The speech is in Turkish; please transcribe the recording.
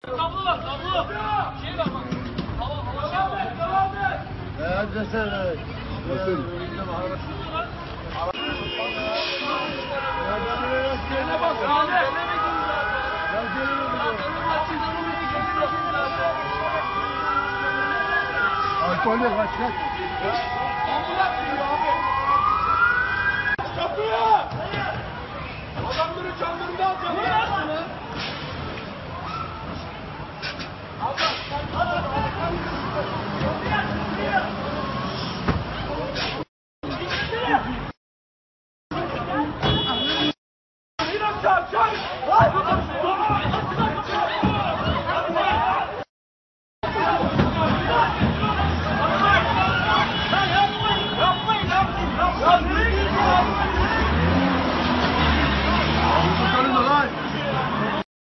Tablo var, tablo. Şey var bak. Devam et, devam et. Hadi sen. Nasıl? Yerine bak, Ahmet. Alkol yok, kaç kaç. Ambulans geliyor abi. Kapıya! Adamları çaldırdı al kapıya.